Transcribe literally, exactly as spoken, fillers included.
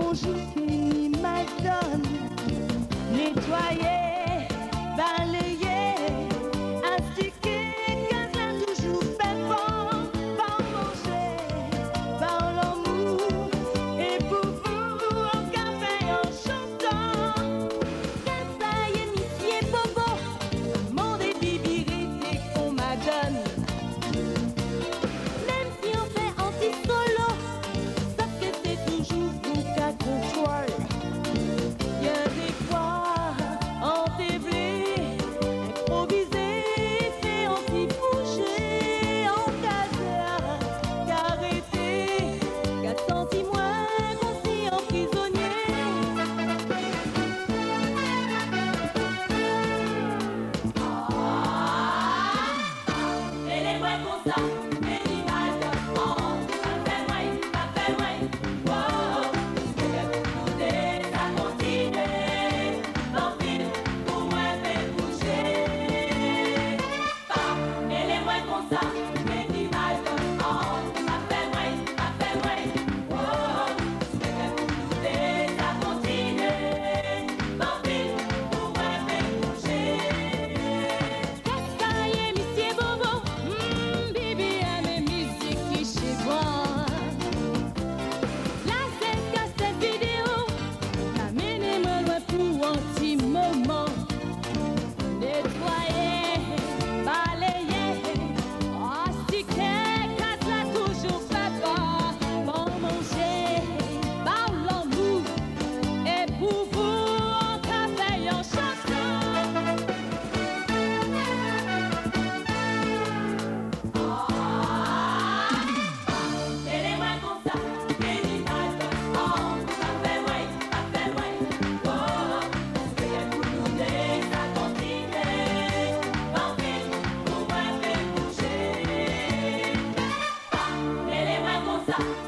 bonjour qui m'adonne. Nettoyer, balayer, astiquer, caser toujours fait bon, par manger, par l'amour, et pour vous, au café en chantant. Casaille, monsieur Bobo, mon débibirité qu'on m'adonne. Même si on fait anti-solo, sauf que c'est toujours vous qu'à contrôle. Y'a des fois en déblé, improvisé, fait anti-bouger, en caseur, qu'arrêter, qu'à senti moins qu'on s'y emprisonnier. Et les moins comme ça, les images de honte, ça fait moins, ça fait moins, wow. Mais le tout est à continuer, l'envie pour moi fait bouger. Et les moins comme ça, les images de honte, ça fait moins, ça fait moins, wow. Mais le tout est à continuer, l'envie pour moi fait bouger. Casaille, monsieur Bobo, hum, Bibi aime musique qui chez moi. La cette cassette vidéo, amenez-moi loin pour un petit moment. Nettoyer, balayer, astiquer, casse là toujours fait pas. Bon manger, par l'amour, et pour vous, en café en chanson. Et les moins comme ça, les images de honte, ça fait moins, ça fait moins, wow. Mais le tout est à continuer, l'envie pour moi fait bouger. Et les moins comme ça.